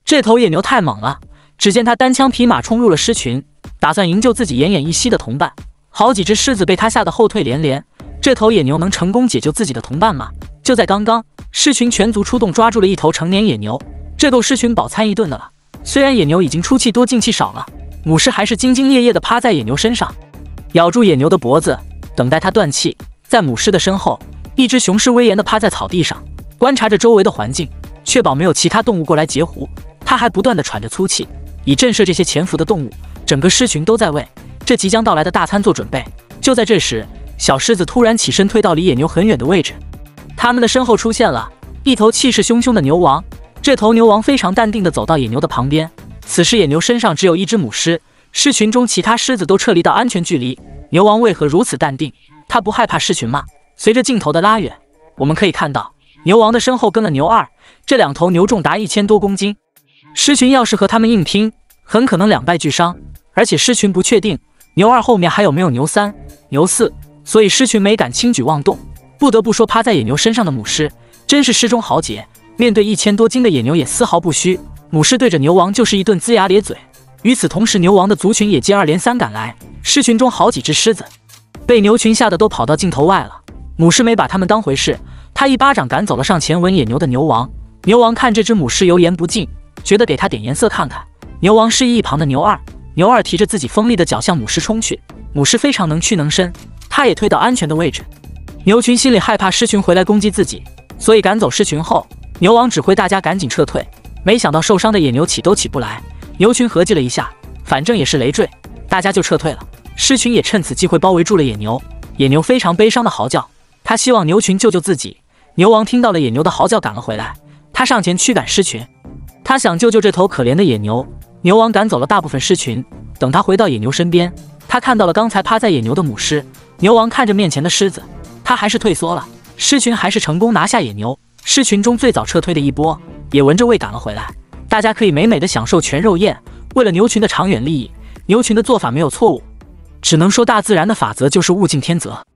这头野牛太猛了，只见他单枪匹马冲入了狮群，打算营救自己奄奄一息的同伴。好几只狮子被他吓得后退连连。这头野牛能成功解救自己的同伴吗？就在刚刚，狮群全族出动，抓住了一头成年野牛，这够狮群饱餐一顿的了。虽然野牛已经出气多进气少了，母狮还是兢兢业业地趴在野牛身上，咬住野牛的脖子，等待它断气。在母狮的身后，一只雄狮威严地趴在草地上，观察着周围的环境，确保没有其他动物过来截胡。它还不断地喘着粗气，以震慑这些潜伏的动物。整个狮群都在为这即将到来的大餐做准备。就在这时，小狮子突然起身退到离野牛很远的位置，他们的身后出现了一头气势汹汹的牛王。这头牛王非常淡定地走到野牛的旁边，此时野牛身上只有一只母狮，狮群中其他狮子都撤离到安全距离。牛王为何如此淡定？他不害怕狮群吗？随着镜头的拉远，我们可以看到牛王的身后跟了牛二，这两头牛重达1000多公斤，狮群要是和他们硬拼，很可能两败俱伤。而且狮群不确定牛二后面还有没有牛三、牛四，所以狮群没敢轻举妄动。不得不说，趴在野牛身上的母狮真是狮中豪杰，面对1000多斤的野牛也丝毫不虚。母狮对着牛王就是一顿龇牙咧嘴。与此同时，牛王的族群也接二连三赶来，狮群中好几只狮子被牛群吓得都跑到镜头外了。母狮没把他们当回事，他一巴掌赶走了上前吻野牛的牛王。牛王看这只母狮油盐不进，觉得给他点颜色看看。牛王示意一旁的牛二，牛二提着自己锋利的脚向母狮冲去。母狮非常能屈能伸，他也退到安全的位置。牛群心里害怕狮群回来攻击自己，所以赶走狮群后，牛王指挥大家赶紧撤退。没想到受伤的野牛起都起不来，牛群合计了一下，反正也是累赘，大家就撤退了。狮群也趁此机会包围住了野牛。野牛非常悲伤的嚎叫，他希望牛群救救自己。牛王听到了野牛的嚎叫，赶了回来，他上前驱赶狮群，他想救救这头可怜的野牛。牛王赶走了大部分狮群，等他回到野牛身边，他看到了刚才趴在野牛的母狮。牛王看着面前的狮子，他还是退缩了。狮群还是成功拿下野牛，狮群中最早撤退的一波也闻着味赶了回来。大家可以美美的享受全肉宴。为了牛群的长远利益，牛群的做法没有错误，只能说大自然的法则就是物竞天择。